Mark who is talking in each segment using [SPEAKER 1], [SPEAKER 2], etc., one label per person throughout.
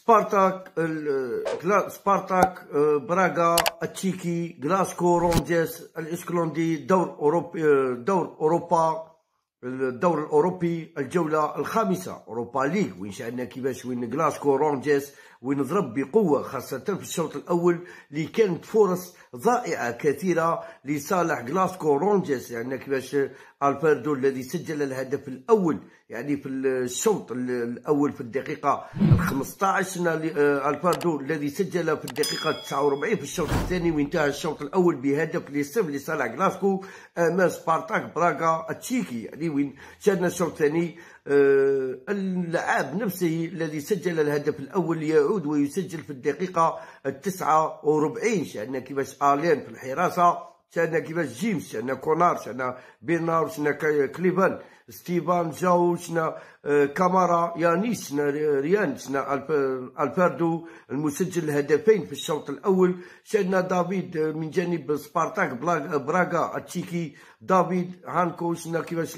[SPEAKER 1] سبارتاك براغا التشيكي، غلاسكو رونجيس الاسكتلندي، دور اوروبا، الدور الاوروبي، الجوله الخامسه اوروبا ليغ، وين شاهدنا كيفاش وين غلاسكو رونجيس وين ضرب بقوه خاصه في الشوط الاول اللي كانت فرص ضائعه كثيره لصالح غلاسكو رونجيس. يعني كيفاش الفيردو الذي سجل الهدف الاول يعني في الشوط الاول في الدقيقه 15، الفيردو الذي سجل في الدقيقه 49 في الشوط الثاني، وانتهى الشوط الاول بهدف لصفر لصالح غلاسكو امام سبارتاك براغا التشيكي. يعني وين شاهدنا الشوط الثاني اللاعب نفسه الذي سجل الهدف الاول يعود ويسجل في الدقيقه 49. شاهدنا كيفاش الين في الحراسه، شاهدنا كيفاش جيمس، شاهدنا كونار، شاهدنا بيرنار، شاهدنا كليفان، ستيفان جاو، شاهدنا كامارا، يانيس، شاهدنا ريان، شاهدنا الفيردو المسجل الهدفين في الشوط الاول، شاهدنا دافيد من جانب سبارتاك براغا التشيكي، دافيد هانكو، شاهدنا كيفاش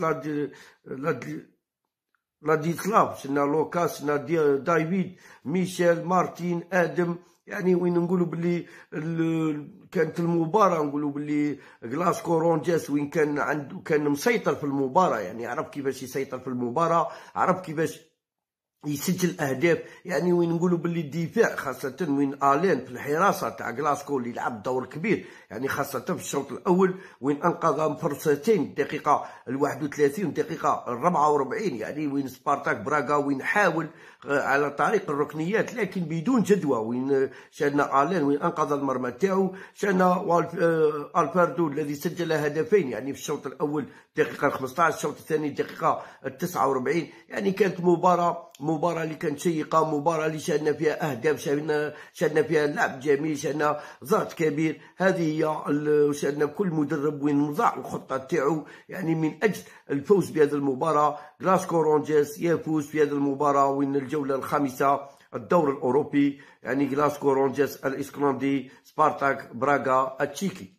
[SPEAKER 1] لاديسلاف، شفنا لوكاس، شفنا دايفيد، ميشيل، مارتين، ادم. يعني وين نقولوا باللي كانت المباراه، نقولوا باللي غلاسكو رونجيس وين كان مسيطر في المباراه، يعني عرف كيفاش يسيطر في المباراه، عرف كيفاش يسجل اهداف. يعني وين نقولوا باللي الدفاع خاصه وين الين في الحراسه تاع غلاسكو اللي لعب دور كبير، يعني خاصه في الشوط الاول وين انقذ فرصتين الدقيقه 31 والدقيقه 44. يعني وين سبارتاك براغا وين حاول على طريق الركنيات لكن بدون جدوى، وين شاهدنا الين وين انقذ المرمى تاعو، شاهدنا الفيردو الذي سجل هدفين يعني في الشوط الاول دقيقه 15، الشوط الثاني دقيقه 49. يعني كانت مباراه اللي كانت شيقه، مباراه اللي شاهدنا فيها اهداف، شاهدنا فيها لعب جميل، شاهدنا ضغط كبير. هذه هي شاهدنا كل مدرب وين وضع الخطه تاعو يعني من اجل الفوز بهذه المباراه. غلاسكو رونجيس يفوز في هذه المباراه وين الجوله الخامسه الدور الاوروبي، يعني غلاسكو رونجيس الاسكتلندي، سبارتاك براغا التشيكي.